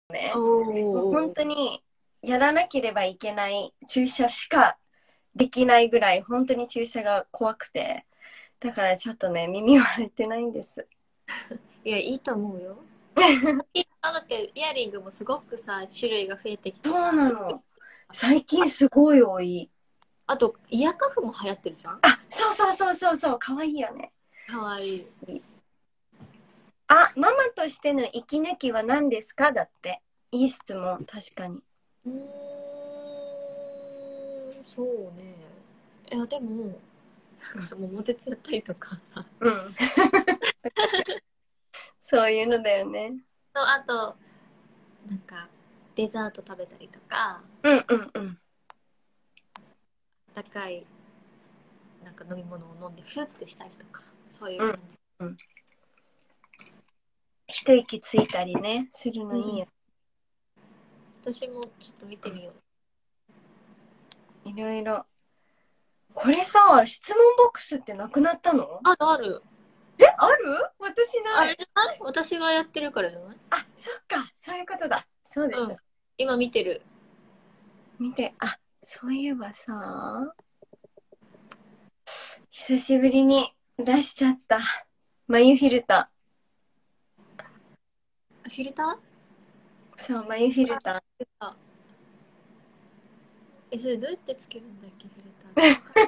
ね。もう本おー。 当にやらなければいけない注射しかできないぐらい、本当に注射が怖くて。だからちょっとね、耳は入ってないんです。 いや、いいと思うよ。だってイヤリングもすごくさ、種類が増えてきそうてさ。 なの。最近すごい多い。 あと、イヤカフも流行ってるじゃん。 あ、そうそうそうそうそう、かわいいよね。 かわいい。 あ、ママとしての息抜きは何ですかだって。いい質問、確かに。 うーん、そうね。いや、でも、だから桃鉄やったりとかさ。 うん。そういうのだよね。 あと、なんか、デザート食べたりとか、 うんうんうん。 高い、なんか飲み物を飲んでフッてしたりとか、そういううん感じ。 うん。一息ついたりね、するのいいよ。 私もちょっと見てみよう。 いろいろ。これさ、質問ボックスってなくなったの？ あるある。 ある？私ない。 あれじゃない？私がやってるからじゃない？ あ、そっか。そういうことだ。そうです。 うん。今見てる。 見て、あ、そういえばさ、久しぶりに出しちゃった。眉フィルタフィルター？ ー。そう、眉フィルタあ、それどうやってつけるんだっけ、フィルターって。 ー。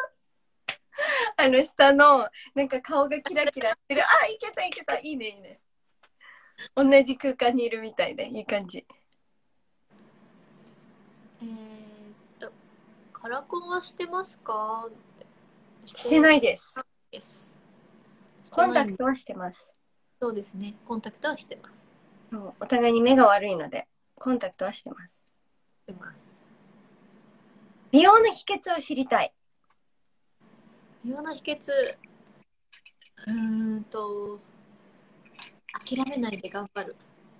下の、なんか顔がキラキラしてる。あ、いけたいけた。いいね、いいね。同じ空間にいるみたいで、いい感じ。 と、カラコンはしてますか？ してないです。 です。してコンないん。 タクトはしてます。 そうですね。コンタクトはしてます。 そう、お互いに目が悪いので、コンタクトはしてます。 してます。 美容の秘訣を知りたい。 美容の秘訣、うーんと、諦めないで頑張る。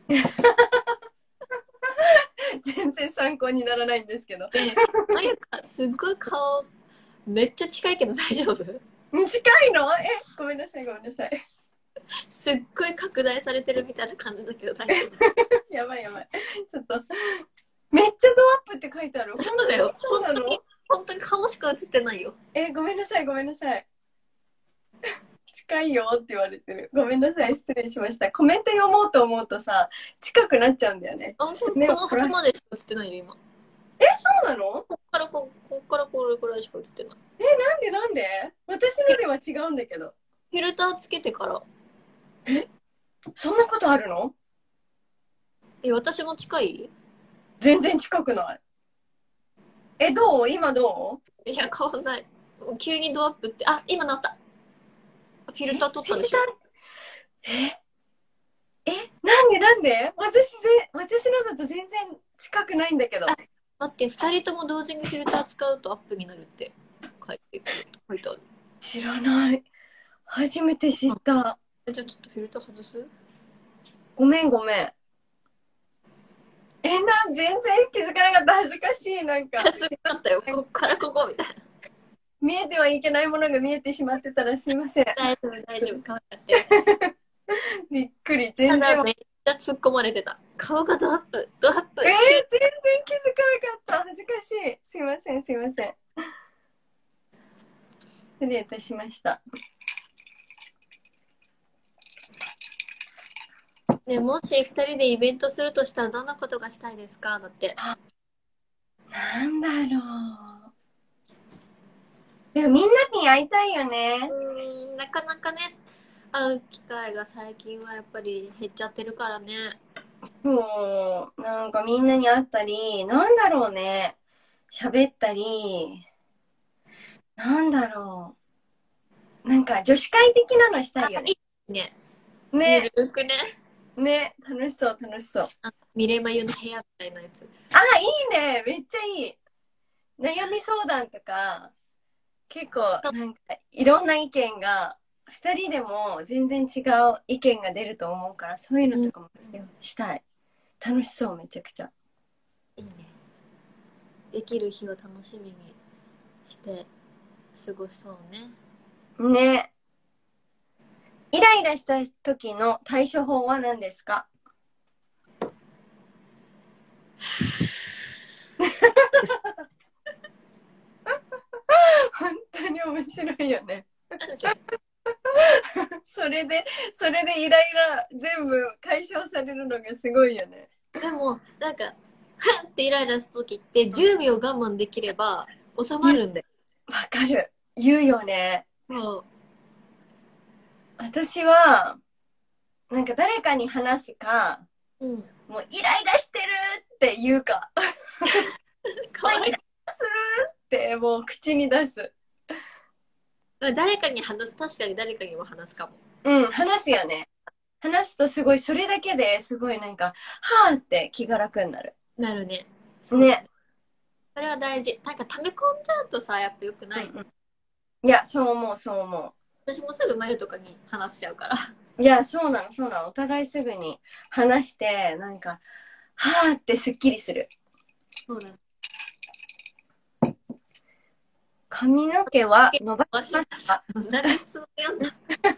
全然参考にならないんですけど。 で、まゆか、すっごい顔、めっちゃ近いけど大丈夫？ 近いの？ごめんなさい、ごめんなさい。 すっごい拡大されてるみたいな感じだけど大丈夫？ やばいやばい。ちょっと、めっちゃドアップって書いてある。本当にそうだよ。 そうなの？ 本当に顔しか映ってないよ。 ごめんなさい、ごめんなさい。近いよって言われてる。ごめんなさい、失礼しました。コメント読もうと思うとさ、近くなっちゃうんだよね。 あ、 ちょっと目このを凝らす。 辺までしか映ってないよ、今。 そうなの？ こっからこれくらいしか映ってない。 なんでなんで？私のでは違うんだけど。 フィルターつけてから。 そんなことあるの？ 私も近い？ 全然近くない。どう？今どう？ いや、変わんない。急にドアップって。あ、今なった。フィルター取ったでしょ。 フィルター、なんで私のだと全然近くないんだけあ、 ど。 待って、二人とも同時にフィルター使うとアップになるって書いてある。 知らない。初めて知った。 じゃあちょっとフィルター外す？ ごめんごめん。全然気づかなかった。恥ずかしい。なんか、 すごかったよ。こっからここみたいな。 見えてはいけないものが見えてしまってたらすいません。 大丈夫、大丈夫。可愛かったよ。 びっくり。 た全然。 だめっちゃ突っ込まれてた。顔がドアップ、ドアップ、 全急に。 然気づかなかった。恥ずかしい。すいません、すいません。失礼いたしました。 ね、もし二人でイベントするとしたらどんなことがしたいですか？だって。 なんだろう。でもみんなに会いたいよね。 なかなかね、会う機会が最近はやっぱり減っちゃってるからね。 もう、なんかみんなに会ったり、なんだろうね。喋ったり、なんだろう。なんか女子会的なのしたいよね。 いいね。ゆね、 るーくね。 ね、楽しそう、楽しそう。 ミレマユの部屋みたいなやつ。 いいね、めっちゃいい。悩み相談とか、結構なんかいろんな意見が、二人でも全然違う意見が出ると思うから、そういうのうん、 とかもしたい。楽しそう、めちゃくちゃ。 いいね。できる日を楽しみにして過ごそうね。 ね。イライラした時の対処法は何ですか？ 本当に面白いよね。それでイライラ全部解消されるのがすごいよね。 でも、なんか、はってイライラした時って10秒我慢できれば収まるんだよ。 わかる。言うよね。 そう。 私は、なんか誰かに話すか、 うん。 もうイライラしてるって言うか、 かわいい。 イライラするってもう口に出す。 誰かに話す。確かに誰かにも話すかも。 うん、話すよね。話すとすごい、それだけですごいなんか、はぁって気が楽になる。 なるね。そうだね。 ね。 それは大事。なんか溜め込んじゃうとさ、やっぱ良くない。 うんうん、いや、そう思う、そう思私もすぐ眉とかに話しちゃうから。 う。いや、そうなの、そうなの。お互いすぐに話して、なんか、はぁってすっきりする。 そうだね。 髪の毛は伸ばしますか？ 同じ質問読んだ。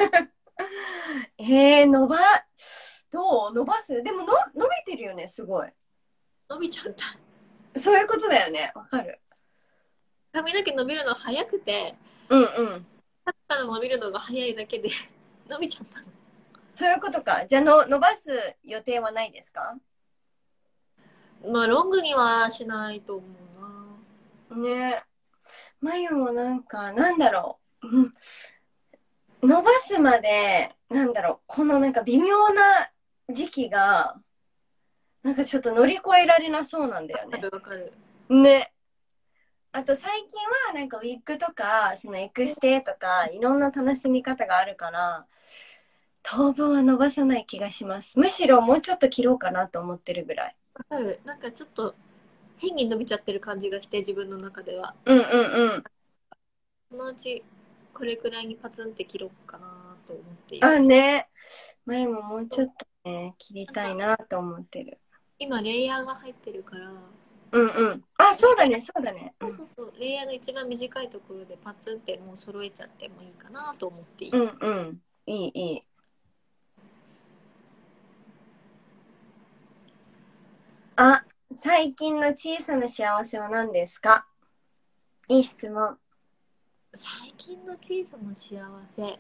伸ば、どう伸ばすでも伸びてるよね、すごい。 伸びちゃった。 そういうことだよね。わかる。 髪の毛伸びるの早くて、 うんうん。 肩の伸びるのが早いだけで伸びちゃったの。 そういうことか。じゃあ伸ばす予定はないですか？ まあ、ロングにはしないと思うな。 ね。眉もなんか、なんだろう。うん、伸ばすまで、なんだろう。このなんか微妙な時期が、なんかちょっと乗り越えられなそうなんだよね。 わかるわかる。 ね。あと最近はなんかウィッグとか、そのエクステとか、いろんな楽しみ方があるから、当分は伸ばさない気がします。むしろもうちょっと切ろうかなと思ってるぐらい。 わかる。なんかちょっと変に伸びちゃってる感じがして、自分の中では。 うんうんうん。 そのうちこれくらいにパツンって切ろうかなと思っている。 あ、ね。前ももうちょっとね、切りたいなと思ってる。 今レイヤーが入ってるから、 うんうん。あ、そうだね、そうだね。 そうそうそう、レイヤーの一番短いところでパツンってもう揃えちゃってもいいかなと思っている。 うんうん。いいいい。あ、最近の小さな幸せは何ですか？いい質問。 最近の小さな幸せ、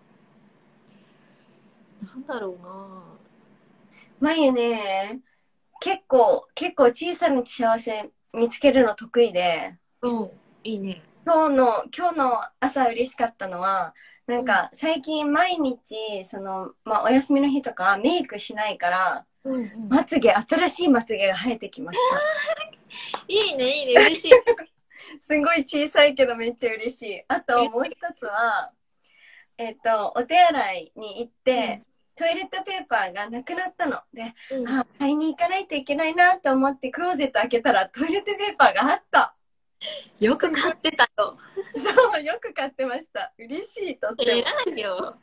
なんだろうな。 眉ね、結構小さな幸せ見つけるの得意で、 うん、いいね。 今日の朝嬉しかったのは、なうん、 んか最近毎日、まあ、お休みの日とかメイクしないから、 うん、うん。 新しいまつげが生えてきました。 いいね、いいね、嬉しい。 すごい小さいけどめっちゃ嬉しい。あともう一つは、お手洗いに行っうん、 て、トイレットペーパーがなくなったの。で、 うん。 買いに行かないといけないなと思ってクローゼット開けたらトイレットペーパーがあった。 よく買ってたよ。 そう、よく買ってました。嬉しい、とっても。 偉いよ。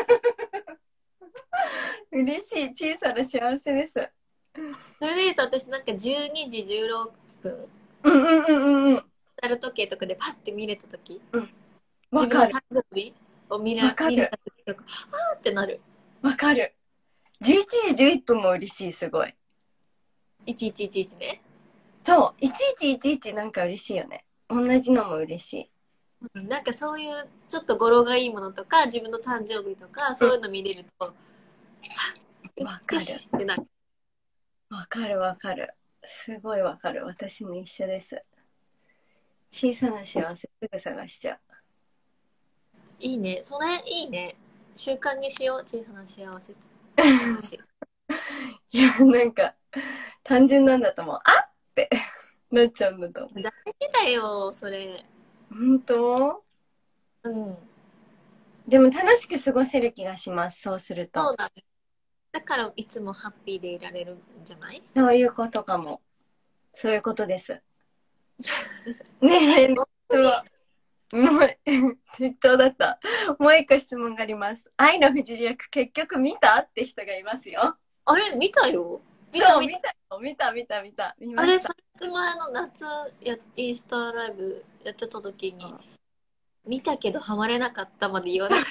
嬉しい、小さな幸せです。 それで言うと私なんか12時16分、 うんうんうんうんうん。 タル時計とかでパッて見れた時、 うん、わかる。 自分の誕生日を見れわかる。 た時とか、あーってなる。 わかる。11時11分も嬉しい、すごい。 1111ね。 そう、1111なんか嬉しいよね。同じのも嬉しい。 なんかそういうちょっと語呂がいいものとか、自分の誕生日とか、そういうの見れると、よわかる。 しってなる。 わかるわかる。すごいわかる。私も一緒です。小さな幸せすぐ探しちゃいいね。それいいね。習慣にしよう。小さな幸せ。 う。いや、なんか、単純なんだと思う。あってなっちゃうんだと思う。 大事だよ、それ。 本当？ うん。 でも楽しく過ごせる気がします。そうすると。 そうだね。だからいつもハッピーでいられるんじゃない？ そういうことかも。そういうことです。ねえ、そう。もう、適当だった。もう一個質問があります。愛の不時着、結局見たって人がいますよ。 あれ、見たよ。 そう、 見た。 見あれ、そました。 れ前の夏インスタライブやってた時に、見たけどハマれなかったまで言わなかった。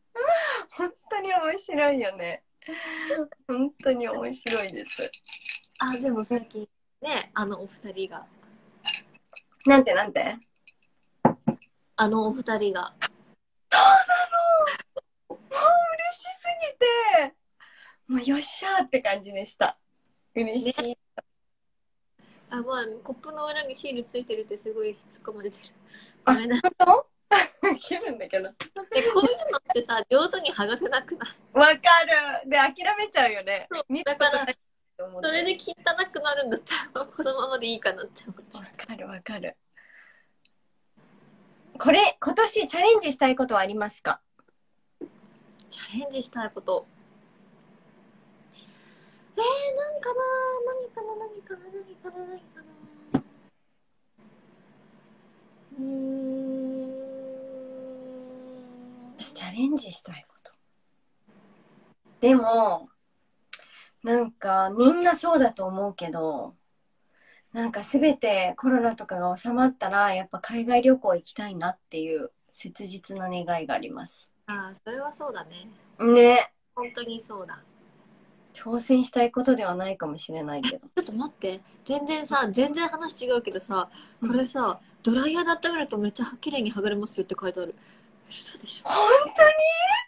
本当に面白いよね。本当に面白いです。 あ、でも最近ね、お二人が。 なんてなんて。 お二人が。 そうなの。もう嬉しすぎて、もうよっしゃーって感じでした。嬉ね。 しい。 あ、まあ、コップの裏にシールついてるってすごい突っ込まれてる。ごあ、 めんな。 本当？切るんだけど。 こういうのってさ、上手に剥がせなくない？ わかる。で、諦めちゃうよね。 そう。 見ただから、 ことないと思って。 それで汚くなるんだったら、このままでいいかなって思っちゃわう。 かるわかる。これ、今年チャレンジしたいことはありますか？ チャレンジしたいこと。何かな何かな何かな何かな何かなうーん。 チャレンジしたいこと。でも、なんかみんなそうだと思うけど、なんかすべてコロナとかが収まったら、やっぱ海外旅行行きたいなっていう切実な願いがあります。 ああ、それはそうだね。 ね。 本当にそうだ。 挑戦したいことではないかもしれないけど。 ちょっと待って。全然話違うけどさ、これさ、ドライヤーで温めるとめっちゃ綺麗に剥がれますよって書いてある。嘘でしょ。 本当に？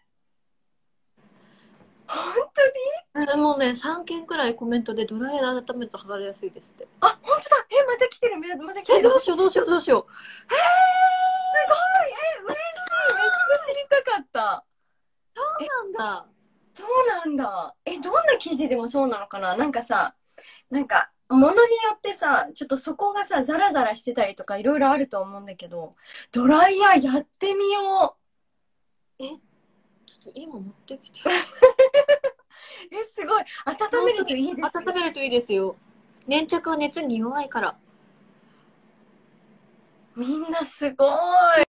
本当に？ もうね、3件くらいコメントでドライヤーで温めると剥がれやすいですって。 あ、本当だ。え、また来てる。また来てる。 どうしようどうしようどうしよう。 すごい。え、嬉しい。めっちゃ知りたかった。え、 なんだ。 そうなんだ。え、どんな生地でもそうなのかな？なんかさ、なんか、ものによってさ、ちょっとそこがさ、ザラザラしてたりとかいろいろあると思うんだけど、ドライヤーやってみよえ、ちょっと今持ってきて。 う。え、すごい。温めるといいですよ。 温めるといいですよ。粘着は熱に弱いから。 みんなすごい。